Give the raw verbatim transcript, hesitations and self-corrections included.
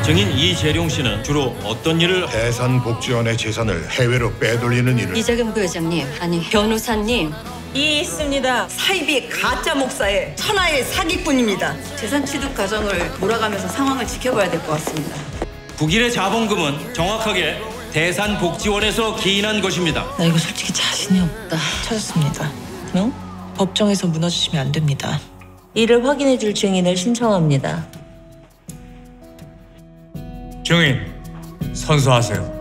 증인 이재룡 씨는 주로 어떤 일을 대산복지원의 재산을 해외로 빼돌리는 일을 이재경 부회장님, 아니 변호사님. 이 있습니다. 사입이 가짜 목사의 천하의 사기꾼입니다. 재산 취득 과정을 돌아가면서 상황을 지켜봐야 될 것 같습니다. 국일의 자본금은 정확하게 대산복지원에서 기인한 것입니다. 나 이거 솔직히 자신이 없다. 찾았습니다. 응? 법정에서 무너지시면 안 됩니다. 이를 확인해 줄 증인을 신청합니다. 증인, 선서하세요.